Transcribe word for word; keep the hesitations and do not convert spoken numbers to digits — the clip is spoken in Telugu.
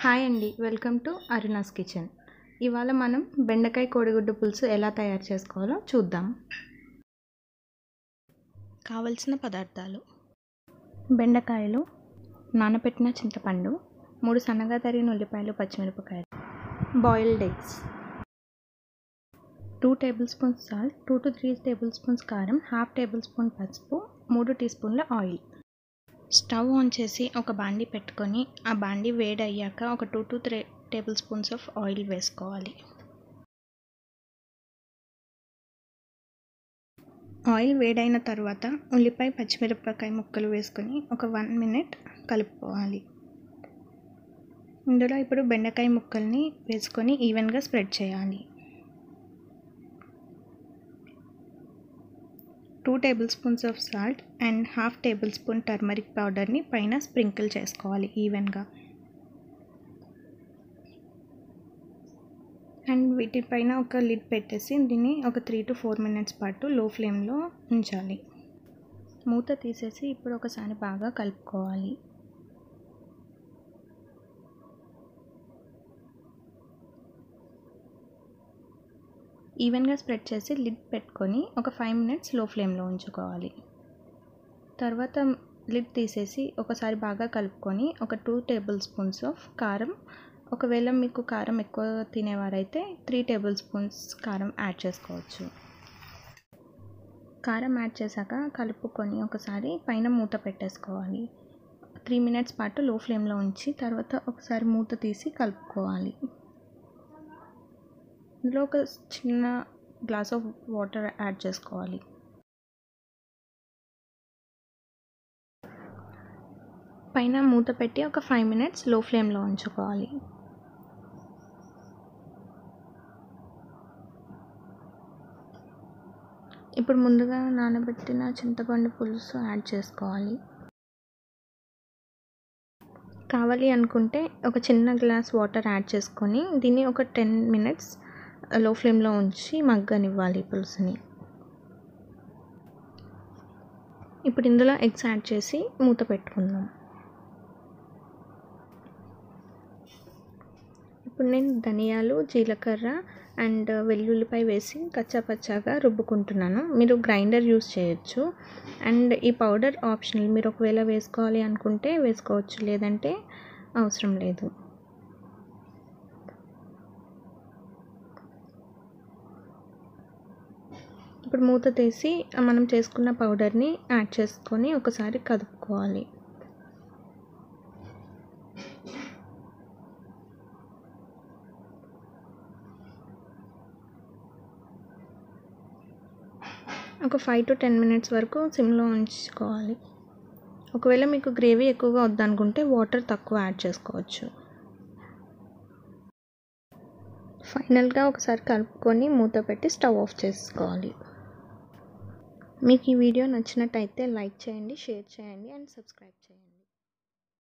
హాయ్ అండి, వెల్కమ్ టు అరుణాస్ కిచెన్. ఇవాళ మనం బెండకాయ కోడిగుడ్డు పులుసు ఎలా తయారు చేసుకోవాలో చూద్దాం. కావలసిన పదార్థాలు: బెండకాయలు, నానబెట్టిన చింతపండు, మూడు సన్నగా తరిగిన ఉల్లిపాయలు, పచ్చిమిరపకాయలు, boiled eggs, two table spoons salt, two to three table spoons కారం, హాఫ్ టేబుల్ స్పూన్ పసుపు, మూడు టీ స్పూన్ల ఆయిల్. స్టవ్ ఆన్ చేసి ఒక బాండీ పెట్టుకొని ఆ బాండీ వేడి అయ్యాక ఒక two to three table spoons of oil వేసుకోవాలి. ఆయిల్ వేడైన తర్వాత ఉల్లిపాయ పచ్చిమిరపకాయ ముక్కలు వేసుకొని ఒక వన్ మినిట్ కలుపుకోవాలి. ఇందులో ఇప్పుడు బెండకాయ ముక్కల్ని వేసుకొని ఈవెన్గా స్ప్రెడ్ చేయాలి. Two table spoons of salt and half table spoon turmeric పౌడర్ని పైన స్ప్రింకిల్ చేసుకోవాలి ఈవెన్గా. అండ్ వీటిపైన ఒక లిడ్ పెట్టేసి దీన్ని ఒక త్రీ టు ఫోర్ మినిట్స్ పాటు లో ఫ్లేమ్లో ఉంచాలి. మూత తీసేసి ఇప్పుడు ఒకసారి బాగా కలుపుకోవాలి. ఈవెన్గా స్ప్రెడ్ చేసి లిడ్ పెట్టుకొని ఒక ఫైవ్ మినిట్స్ లో ఫ్లేమ్లో ఉంచుకోవాలి. తర్వాత లిడ్ తీసేసి ఒకసారి బాగా కలుపుకొని ఒక టూ టేబుల్ స్పూన్స్ ఆఫ్ కారం, ఒకవేళ మీకు కారం ఎక్కువ తినేవారైతే త్రీ టేబుల్ స్పూన్స్ కారం యాడ్ చేసుకోవచ్చు. కారం యాడ్ చేశాక కలుపుకొని ఒకసారి పైన మూత పెట్టేసుకోవాలి. త్రీ మినిట్స్ పాటు లో ఫ్లేమ్లో ఉంచి తర్వాత ఒకసారి మూత తీసి కలుపుకోవాలి. ఇందులో ఒక చిన్న గ్లాస్ ఆఫ్ వాటర్ యాడ్ చేసుకోవాలి. పైన మూత పెట్టి ఒక ఫైవ్ మినిట్స్ లో ఫ్లేమ్లో ఉంచుకోవాలి. ఇప్పుడు ముందుగా నానబెట్టిన చింతపండు పులుసు యాడ్ చేసుకోవాలి. కావాలి అనుకుంటే ఒక చిన్న గ్లాస్ వాటర్ యాడ్ చేసుకొని దీన్ని ఒక టెన్ మినిట్స్ లో ఫ్లేమ్లో ఉంచి మగ్గనివ్వాలి పులుసుని. ఇప్పుడు ఇందులో ఎగ్స్ యాడ్ చేసి మూత పెట్టుకుందాం. ఇప్పుడు నేను ధనియాలు, జీలకర్ర అండ్ వెల్లుల్లిపాయ వేసి కచ్చాపచ్చాగా రుబ్బుకుంటున్నాను. మీరు గ్రైండర్ యూస్ చేయొచ్చు. అండ్ ఈ పౌడర్ ఆప్షనల్, మీరు ఒకవేళ వేసుకోవాలి అనుకుంటే వేసుకోవచ్చు, లేదంటే అవసరం లేదు. ఇప్పుడు మూత తీసి మనం చేసుకున్న పౌడర్ని యాడ్ చేసుకొని ఒకసారి కలుపుకోవాలి. ఒక ఫైవ్ టు టెన్ మినిట్స్ వరకు సిమ్లో ఉంచుకోవాలి. ఒకవేళ మీకు గ్రేవీ ఎక్కువగా వద్దనుకుంటే వాటర్ తక్కువ యాడ్ చేసుకోవచ్చు. ఫైనల్గా ఒకసారి కలుపుకొని మూత పెట్టి స్టవ్ ఆఫ్ చేసుకోవాలి. మీకు ఈ వీడియో నచ్చినట్టయితే లైక్ చేయండి, షేర్ చేయండి అండ్ సబ్స్క్రైబ్ చేయండి.